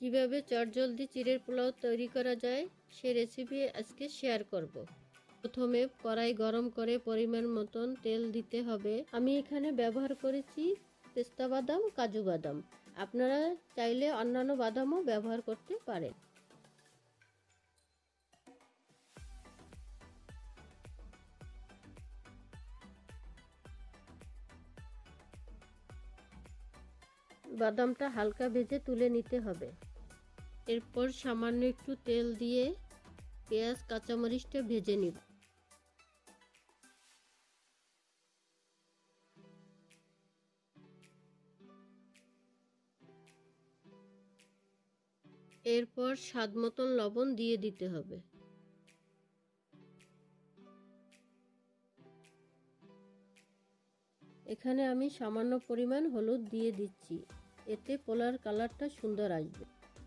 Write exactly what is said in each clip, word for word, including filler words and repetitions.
কিভাবে চটজলদি চিড়ের পোলাও তৈরি করা যায় সে রেসিপি আজকে শেয়ার করব। প্রথমে কড়াই গরম করে পরিমাণ মতন তেল দিতে হবে। আমি এখানে ব্যবহার করেছি পেস্তা বাদাম, কাজু বাদাম। আপনারা চাইলে অন্যান্য বাদামও ব্যবহার করতে পারেন। বাদামটা হালকা ভেজে তুলে নিতে হবে। এরপর সামান্য একটু তেল দিয়ে পেঁয়াজ কাঁচামরিচটা ভেজে নিব। এরপর স্বাদ মতন লবণ দিয়ে দিতে হবে। এখানে আমি সামান্য পরিমাণ হলুদ দিয়ে দিচ্ছি, এতে পোলার কালারটা সুন্দর আসবে।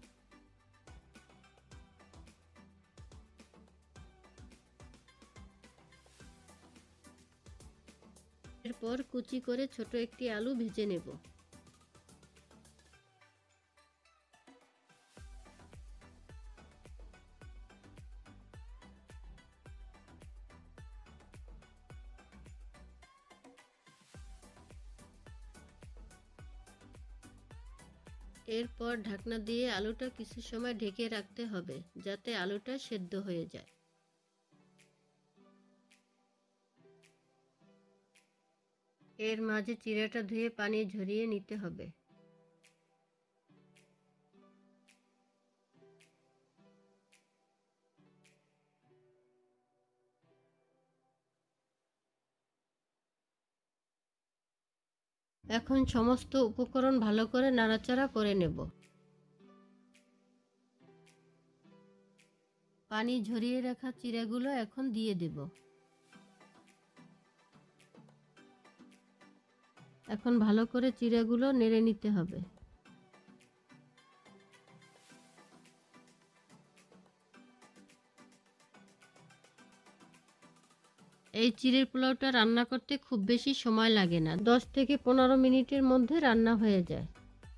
এরপর কুচি করে ছোট একটি আলু ভেজে নেব। এরপর ঢাকনা দিয়ে আলুটা কিছু সময় ঢেকে রাখতে হবে যাতে আলুটা সেদ্ধ হয়ে যায়। এর মাঝে চিড়াটা ধুয়ে পানি ঝরিয়ে নিতে হবে। এখন সমস্ত উপকরণ ভালো করে নাড়াচাড়া করে নেব। পানি ঝরিয়ে রাখা চিড়াগুলো এখন দিয়ে দেব। এখন ভালো করে চিড়াগুলো নেড়ে নিতে হবে। এই চিড়ের পোলাওটা রান্না করতে খুব বেশি সময় লাগে না, দশ থেকে পনেরো মিনিটের মধ্যে রান্না হয়ে যায়।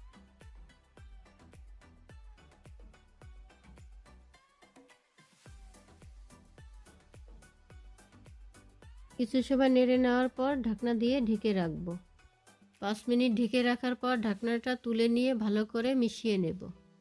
কিছু সময় নেড়ে নেওয়ার পর ঢাকনা দিয়ে ঢেকে রাখবো। পাঁচ মিনিট ঢেকে রাখার পর ঢাকনাটা তুলে নিয়ে ভালো করে মিশিয়ে নেব।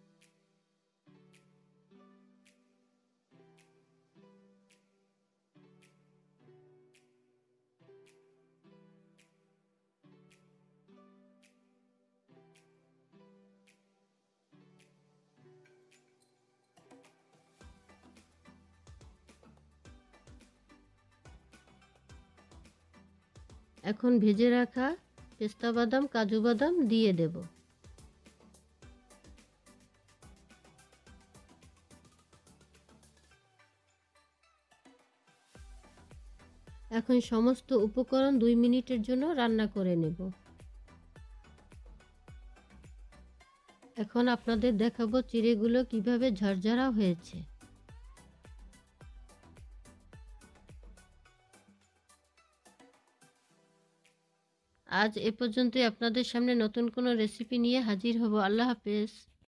এখন ভেজে রাখা পেস্তা বাদাম, কাজু বাদাম দিয়ে দেব। এখন সমস্ত উপকরণ দুই মিনিটের জন্য রান্না করে নেব। এখন আপনাদের দেখাবো চিড়েগুলো কিভাবে ঝরঝরা হয়েছে। আজ এ পর্যন্তই। আপনাদের সামনে নতুন কোনো রেসিপি নিয়ে হাজির হব। আল্লাহ হাফেজ।